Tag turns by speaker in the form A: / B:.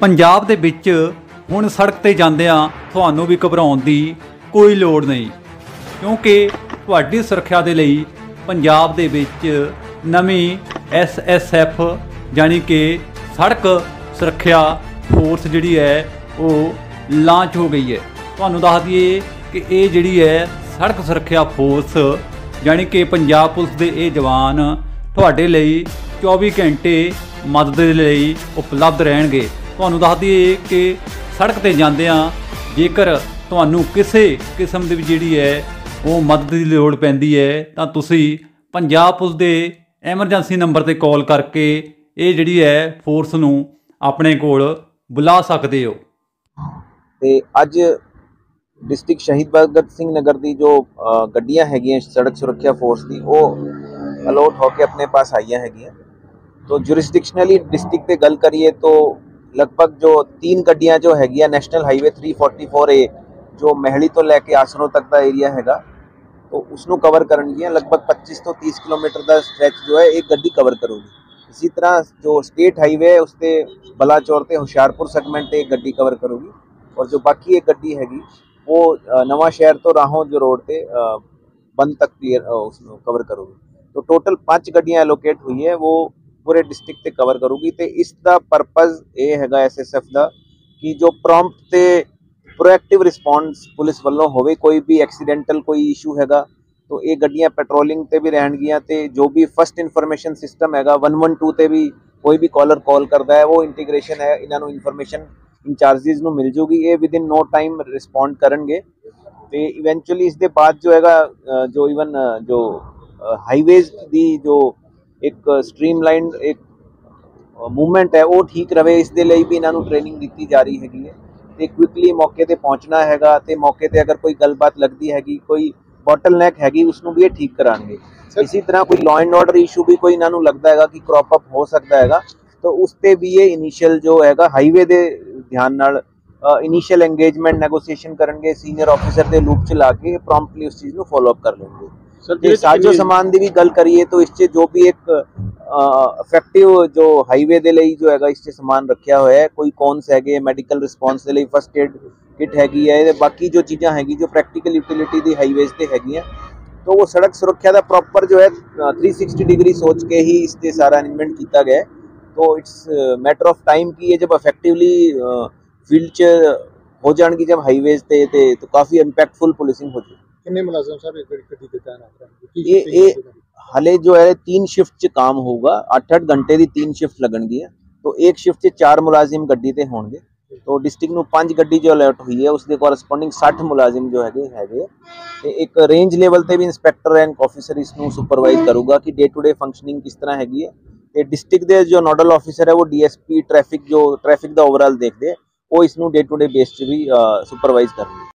A: ਪੰਜਾਬ ਦੇ ਵਿੱਚ ਹੁਣ ਸੜਕ ਤੇ ਜਾਂਦਿਆਂ ਤੁਹਾਨੂੰ ਵੀ ਘਬਰਾਉਣ ਦੀ ਕੋਈ ਲੋੜ ਨਹੀਂ, ਕਿਉਂਕਿ ਤੁਹਾਡੀ ਸੁਰੱਖਿਆ ਦੇ ਲਈ ਪੰਜਾਬ ਦੇ ਵਿੱਚ ਨਵੀਂ SSF यानी कि सड़क सुरक्षा फोर्स जिहड़ी है वो लांच हो गई है। तुहानूं दस दईए कि ये जिहड़ी है सड़क सुरक्षा फोर्स यानी कि पंजाब पुलिस के ये जवान तुहाडे लई 24 घंटे मदद दे लई उपलब्ध रहणगे। तुहानूं दस दईए कि सड़क ते जांदिआं जेकर तुहानूं किसी किस्म दी जिहड़ी है वो मदद की लोड़ पैंदी है तां तुसीं पंजाब पुलिस के एमरजेंसी नंबर ते कॉल करके ये जिहड़ी है फोर्स नूं अपने कोल बुला सकते हो।
B: ते अज डिस्ट्रिक्ट शहीद भगत सिंह नगर की जो गड्डियां हैगियां सड़क सुरक्षा फोर्स की वो अलॉट होकर अपने पास आईयां हैगियां। तो जुरिस्डिक्शनली डिस्ट्रिक्ट पे गल करिए तो लगभग जो 3 गड्डियां जो हैगियां नेशनल हाईवे 344A जो महली तो लैके आसरों तक का एरिया हैगा तो उसनों कवर करनगियां। लगभग 25 तो 30 किलोमीटर का स्ट्रैच जो है एक गड्डी कवर करूगी। इसी तरह जो स्टेट हाईवे है उससे बलाचौर से हुशियारपुर सेगमेंट एक गड्डी कवर करूगी और जो बाकी एक गड्डी हैगी वो नवा शहर तो राहों जो रोड पे बंद तक क्लियर उसमें कवर करूगी। तो टोटल 5 गड्डियां एलोकेट हुई है वो पूरे डिस्ट्रिक्ट से कवर करूगी। तो इसका परपज़ ये हैगा SSF का कि जो प्रॉम्प्ट ते प्रोएक्टिव रिस्पॉन्स पुलिस वालों होवे कोई भी एक्सीडेंटल कोई इशू हैगा तो ये गड्डियां पेट्रोलिंग ते भी रहनगियां। ते जो भी फर्स्ट इन्फॉर्मेशन सिस्टम हैगा 112 ते भी कोई भी कॉलर कॉल करता है वो इंटीग्रेशन है इन्हों इन्फॉर्मेशन इंचार्जिज नूं मिल जूगी। ये within no time respond करनगे। ते इवेंचुअली इस दे बाद जो हैगा जो इवन जो हाईवेज की जो एक स्ट्रीमलाइंड एक मूवमेंट है वो ठीक रहे इस दे लई भी इन्हों ट्रेनिंग दी जा रही हैगी है। ते क्विकली मौके ते पहुँचना हैगा ते मौके ते अगर कोई गलबात लगती हैगी कोई बॉटलनैक हैगी उसनों भी ये ठीक कराएंगे। इसी तरह कोई लॉ एंड ऑर्डर इशू भी कोई इन्हों लगता है कि क्रॉप अप हो सकता है तो उस पर भी ये इनिशियल जो है हाईवे के ध्यान नाल इनिशियल एंगेजमेंट नैगोशिएशन करेंगे सीनियर ऑफिसर के लूप च ला के प्रॉम्प्टली उस चीज़ को फॉलो अप कर लेंगे। साजो समान की भी गल करिए तो इससे जो भी एक इफेक्टिव जो हाईवे के लिए जो है इससे समान रखा हुआ है कोई कॉन्स है मैडिकल रिस्पॉन्स के लिए फर्स्ट एड किट हैगी है बाकी जो चीज़ा हैगी जो प्रैक्टिकल यूटिलिटी दी हाईवेज ते हैगी हैं तो वो सड़क सुरक्षा का प्रॉपर जो है 360 डिग्री सोच के ही इससे सारा अरेंजमेंट किया गया है। तो इट्स मैटर ऑफ टाइम की ये जब इफेक्टिवली फील्ड च हो जाएगी जब हाईवेज ते तो काफ़ी इम्पैक्टफुल पुलिसिंग हो जाएगी। ये हले जो है 3 शिफ्ट च काम होगा 8-8 घंटे की 3 शिफ्ट लगनगी तो एक शिफ्ट च 4 मुलाजिम गड्डी ते होंगे। तो डिस्ट्रिक्ट में 5 गड्डी जो अलर्ट हुई है उसके कॉरस्पॉन्डिंग 60 मुलाजिम जो है एक रेंज लेवल पे भी इंस्पैक्टर रैंक ऑफिसर इसनों सुपरवाइज करूगा कि डे टू डे फंक्शनिंग किस तरह हैगी है। डिस्ट्रिक्ट के जो नोडल ऑफिसर है वो DSP ट्रैफिक का ओवरऑल देखते हैं वो इसनों डे टू डे बेस भी सुपरवाइज करेंगे।